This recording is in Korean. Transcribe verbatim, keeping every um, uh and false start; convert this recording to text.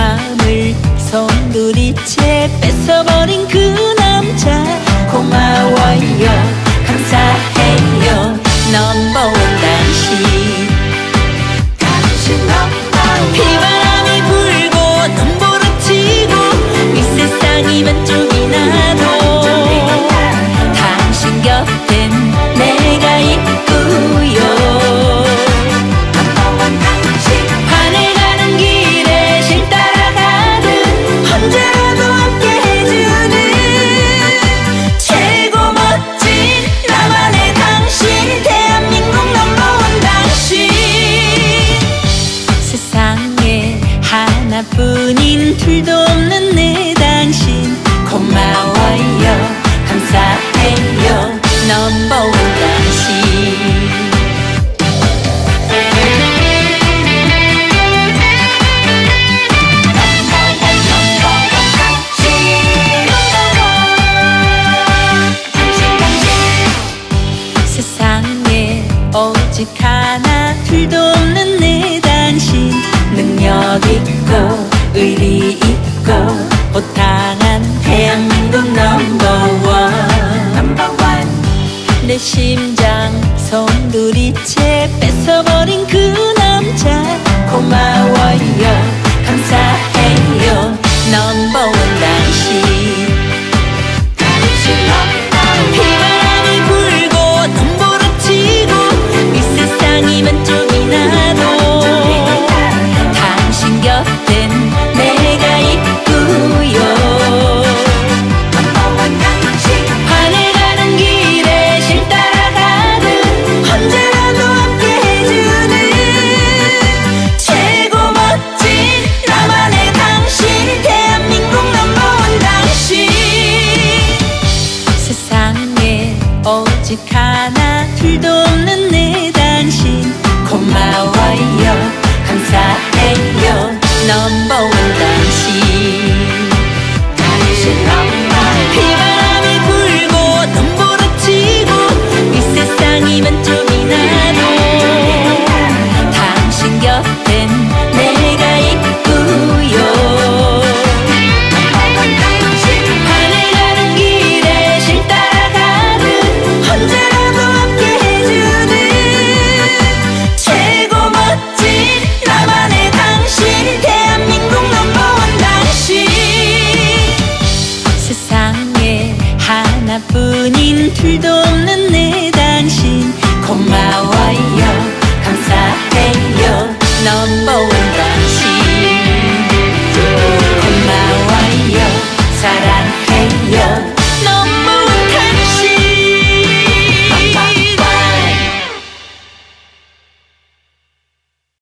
마음을 손두리째 뺏어버린 그 남자 고마워요 감사해요 넘버원 당신 비바람이 불고 눈보라치고 이 세상이 반쪽이 나도 당신 곁엔 내가 있구요 반에 가는 길에 실 따라가듯 언제라도 함께 해주는 최고 멋진 나만의 당신 대한민국 넘버원 당신 세상에 하나뿐인 둘도 없는 내 당신 고마워요 감사해요 넘버원 당신 세상에 오직 하나 둘도 없는 내 당신 능력 있고 의리 있고 호탕한 대한민국 넘버원 내 심장 손두리째 뺏어버린 그 남자 고마워요 감사해요 넘버원 당신 비바람이 불고 눈보라치고 이 세상이 반쪽이 나도 당신 곁엔 내가 있구요 반에 가는 길에 실 따라가듯 언제라도 함께 해주는 최고 멋진 나만의 당신 대한민국 넘버원 당신 세상에 오직 하나 둘도 없는 내 당신 고마워요 감사해요 넘버원 당신 비바람이 불고 눈보라치고 이 세상이 반쪽이 나도 당신 곁엔 내가 있구요 반에 가는 길에 실 따라가듯 언제라도 함께 해주는 최고 멋진 나만의 당신 대한민국 넘버원 당신 세상에 하나뿐인 둘도 없는 내 당신 고마워요 감사해요 넘버원 당신